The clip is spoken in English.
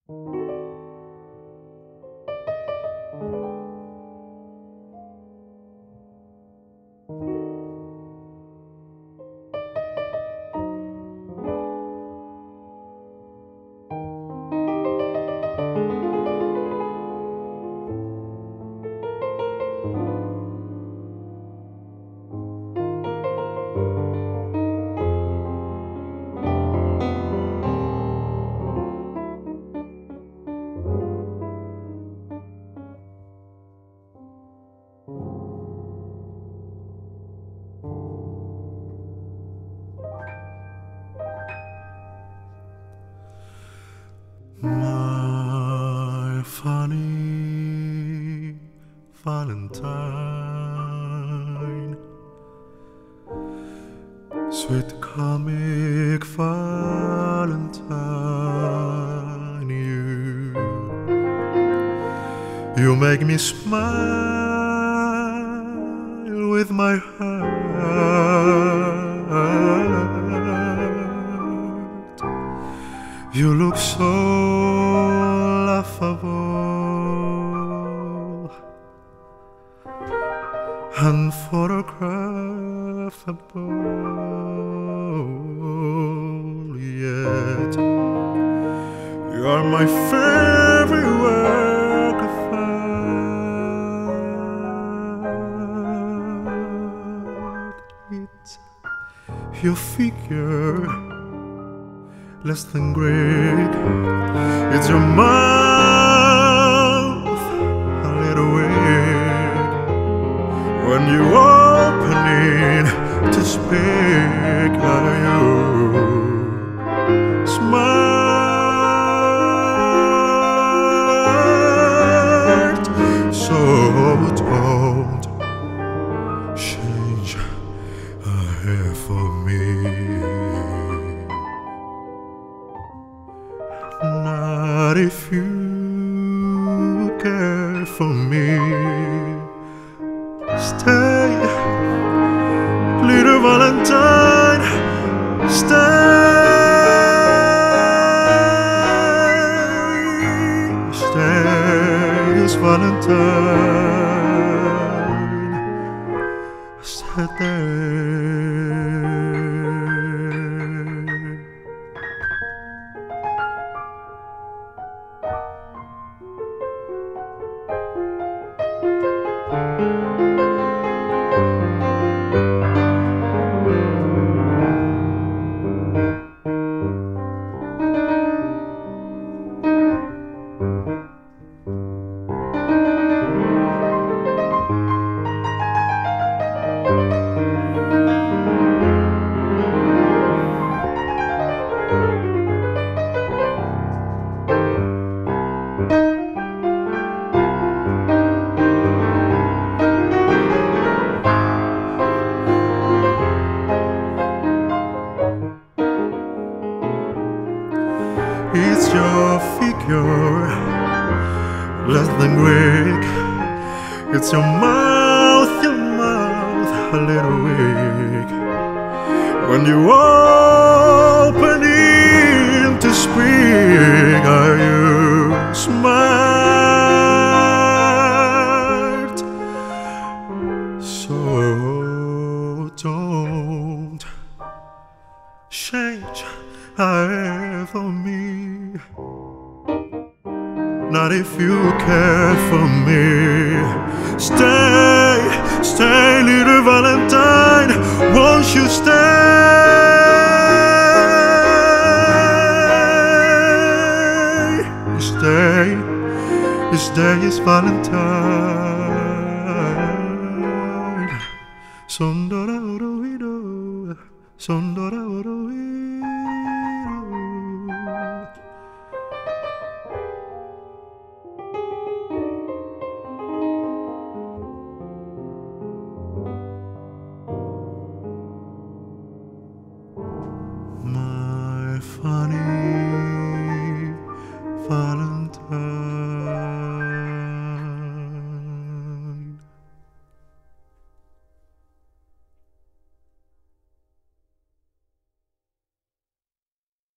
My funny Valentine, sweet comic Valentine, you make me smile with my heart. You look so laughable, unphotographable, yet you are my favorite work of art. It's your figure, less than Greek. It's your mouth, a little weak. When you open it to speak, you smart. So don't change a hair for me. Not if you care for me. Stay, little Valentine. Stay, stay, this Valentine. Stay. It's your figure, less than Greek. It's your mouth, a little weak. When you open it to speak, are you smart? So don't change a hair for me. Not if you care for me. Stay, stay, little Valentine. Won't you stay? Stay, stay, is Valentine.